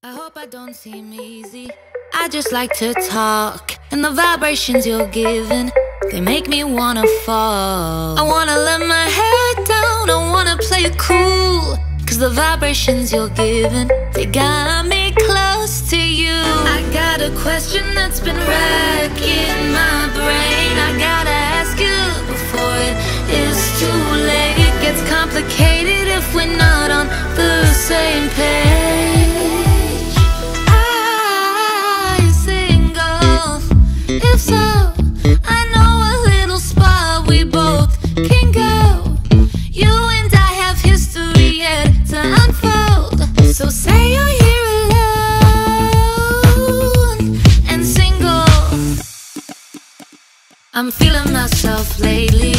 I hope I don't seem easy. I just like to talk, and the vibrations you're giving, they make me wanna fall. I wanna let my head down, I wanna play it cool, cause the vibrations you're giving, they got me close to you. I got a question that's been racking my brain. I gotta ask you before it is too late. It gets complicated if we're not on the same page. If so, I know a little spot we both can go. You and I have history yet to unfold. So say you're here alone and single. I'm feeling myself lately.